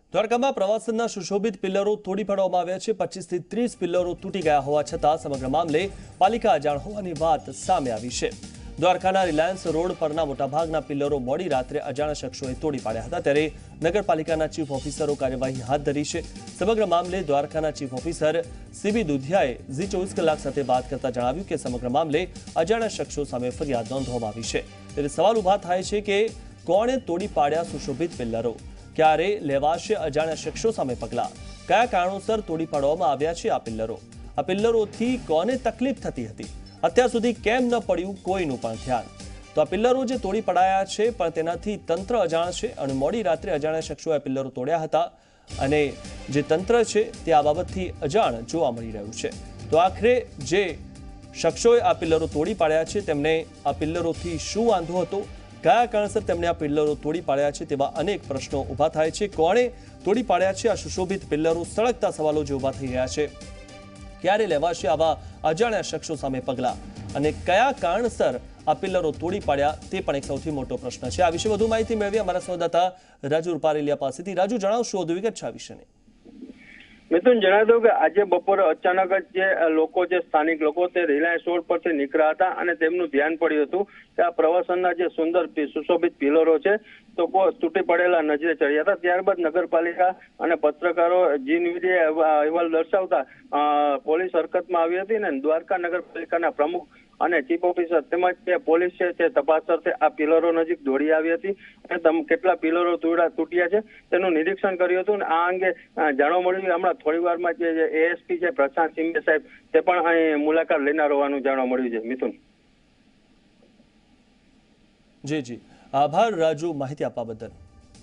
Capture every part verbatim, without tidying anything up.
દ્વારકામાં પ્રવાસનના સુશોભિત પિલ્લરો તોડી પાડવામાં આવ્યા છે। પચીસ થી ત્રીસ પિલ્લરો તૂટી ગયા હોવા છતાં સમગ્ર મામલે પાલિકા અજાણ હોવાની વાત સામે આવી છે। દ્વારકાના રિલાયન્સ રોડ પરના મોટાભાગના પિલ્લરો મોડી રાત્રે અજાણ્યા શખ્સોએ તોડી પાડ્યા હતા, ત્યારે નગરપાલિકાના ચીફ ઓફિસરો કાર્યવાહી હાથ ધરી છે। સમગ્ર મામલે દ્વારકાના ચીફ ઓફિસર સીબી દુધિયાએ ઝી ચોવીસ કલાક સાથે વાત કરતા જણાવ્યું કે સમગ્ર મામલે અજાણ્યા શખ્સો સામે ફરિયાદ નોંધવામાં આવી છે। ત્યારે સવાલ ઉભા થાય છે કે કોણે તોડી પાડ્યા સુશોભિત પિલ્લરો, ક્યારે લેવાશે અજાણ્યા શખ્સો સામે પગલાં, કયા કારણોસર તોડી પાડવામાં આવ્યા છે આ પિલ્લરો, આ પિલ્લરોથી કોને તકલીફ થતી હતી, અત્યાર સુધી કેમ ન પડ્યું કોઈનું પણ ધ્યાન। તો આ પિલ્લરો જે તોડી પડાયા છે પણ તેનાથી તંત્ર અજાણ છે અને મોડી રાત્રે અજાણ્યા શખ્સોએ આ પિલ્લરો તોડ્યા હતા અને જે તંત્ર છે તે આ બાબતથી અજાણ જોવા મળી રહ્યું છે। તો આખરે જે શખ્સોએ આ પિલ્લરો તોડી પાડ્યા છે તેમને આ પિલ્લરોથી શું વાંધો હતો, કયા કારણસર તેમણે આ પિલ્લરો તોડી પાડ્યા છે તેવા અનેક પ્રશ્નો ઊભા થાય છે। કોણે તોડી પાડ્યા છે આ સુશોભિત પિલ્લરો, સળગતા સવાલો જે ઊભા થઈ રહ્યા છે। ક્યારે લેવાશે આવા અજાણ્યા શખ્સો સામે પગલાં અને કયા કારણસર આ પિલ્લરો તોડી પાડ્યા તે પણ એક સૌથી મોટો પ્રશ્ન છે। આ વિશે વધુ માહિતી મેળવી અમારા સંવાદદાતા રાજુ રૂપારેલિયા પાસેથી। રાજુ, જણાવશો વધુ વિગત છે આ વિશેની? મિથુન, જણાવી દઉં કે આજે બપોરે અચાનક જ જે લોકો જે સ્થાનિક લોકો તે રિલાયન્સ રોડ પરથી નીકળ્યા હતા અને તેમનું ધ્યાન પડ્યું હતું કે આ પ્રવાસનના જે સુંદર સુશોભિત પિલરો છે તો તૂટી પડેલા નજરે ચડ્યા હતા। ત્યારબાદ નગરપાલિકા અને પત્રકારો જી ન્યૂઝે અહેવાલ દર્શાવતા પોલીસ હરકતમાં આવી હતી ને દ્વારકા નગરપાલિકાના પ્રમુખ અને ચીફ ઓફિસર તેમજ જે પોલીસ છે તે તપાસ અર્થે આ પિલરો નજીક દોડી આવી હતી અને કેટલા પિલરો તૂટ્યા છે તેનું નિરીક્ષણ કર્યું હતું અને આ અંગે જાણવા મળ્યું હમણાં થોડી વારમાં જે એએસપી છે પ્રશાંત સિંઘે સાહેબ તે પણ અહીં મુલાકાત લેનાર હોવાનું જાણવા મળ્યું છે। મિથુન, જી જી આભાર રાજુ, માહિતી આપવા બદલ।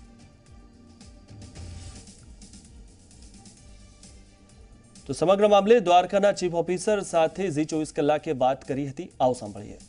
તો સમગ્ર મામલે દ્વારકાના ચીફ ઓફિસર સાથે ઝી ચોવીસ કલાકે વાત કરી હતી, આવો સાંભળીએ।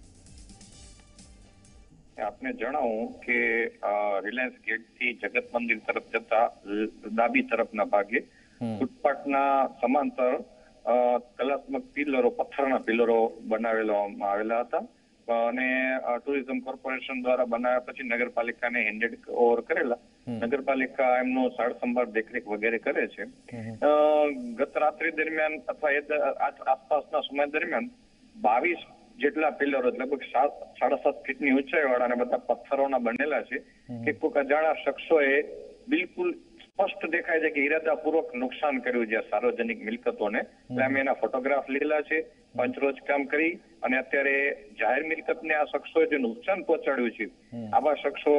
આપને જણાવું કે રિલાયન્સ ગેટ થી જગત મંદિર તરફ જતા ડાબી તરફના ભાગે ફૂટપાથના સમાંતર કલાત્મક પિલ્લરો, પથ્થરના પિલ્લરો બનાવેલા આવેલા હતા અને ટુરિઝમ કોર્પોરેશન દ્વારા બનાવ્યા પછી નગરપાલિકાને હેન્ડેડ ઓવર કરેલા। નગરપાલિકા એમનો સાર સંભાળ દેખરેખ વગેરે કરે છે। ગત રાત્રિ દરમિયાન અથવા આસપાસના સમય દરમિયાન બાવીસ જેટલા પિલ્લરો લગભગ સાત સાડા સાત ફીટની ઊંચાઈ વાળા અને બધા પથ્થરોના બનેલા છે કે કોઈક અજાણ્યા શખ્સોએ બિલકુલ સ્પષ્ટ દેખાય છે કે ઈરાદાપૂર્વક નુકસાન કર્યું છે સાર્વજનિક મિલકતોને। એટલે અમે એના ફોટોગ્રાફ લીધેલા છે, પંચરોજ કામ કરી અને અત્યારે જાહેર મિલકતને આ શખ્સોએ જે નુકસાન પહોંચાડ્યું છે આવા શખ્સો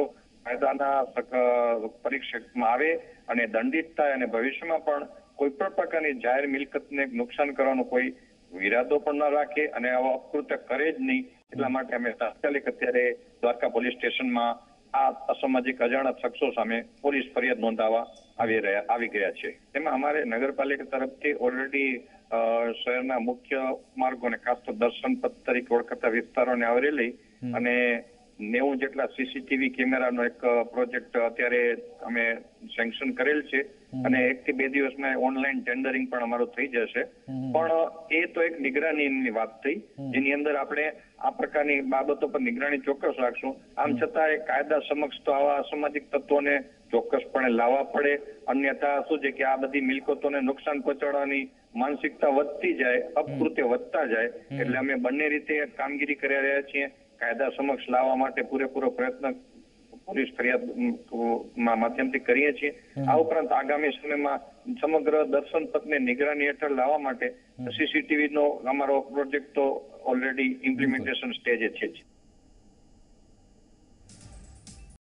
કાયદાના પરીક્ષકમાં આવે અને દંડિત થાય અને ભવિષ્યમાં પણ કોઈ પણ પ્રકારની જાહેર મિલકતને નુકસાન કરવાનો કોઈ વિરાદો પણ ન રાખે અને આવો અપકૃત્ય કરે જ નહીં। એટલા માટે અમે તાત્કાલિક અત્યારે દ્વારકા પોલીસ સ્ટેશનમાં આ અસામાજિક અજાણ્યા શખ્સો સામે પોલીસ ફરિયાદ નોંધાવવા આવી રહ્યા આવી ગયા છે। તેમાં અમારે નગરપાલિકા તરફથી ઓલરેડી શહેરના મુખ્ય માર્ગો અને ખાસ તો દર્શન પથ તરીકે ઓળખાતા વિસ્તારોને આવરી લઈ અને નેવું જેટલા સીસીટીવી કેમેરાનો એક પ્રોજેક્ટ અત્યારે અમે સેન્કશન કરેલ છે અને એક થી બે દિવસમાં ઓનલાઈન ટેન્ડરિંગ પણ અમારું થઈ જશે। પણ એ તો એક નિગરાનીની વાત થઈ જેની અંદર આપણે આ પ્રકારની બાબતો પર નિગરાની ચોક્કસ રાખશું। આમ છતાં એ કાયદા સમક્ષ તો આવા અસામાજિક તત્વોને ચોક્કસપણે લાવવા પડે, અન્યથા શું છે કે આ બધી મિલકતોને નુકસાન પહોંચાડવાની માનસિકતા વધતી જાય, અપકૃત્ય વધતા જાય। એટલે અમે બંને રીતે કામગીરી કરી રહ્યા છીએ, કાયદા સમક્ષ લાવવા માટે પૂરેપૂરો પ્રયત્ન પોલીસ ફરિયાદ માધ્યમથી કરીએ છીએ। આ ઉપરાંત આગામી સમયમાં સમગ્ર દર્શન પથને નિગરાની હેઠળ લાવવા માટે સીસીટીવી નો અમારો પ્રોજેક્ટ તો ઓલરેડી ઇમ્પ્લિમેન્ટેશન સ્ટેજે છે।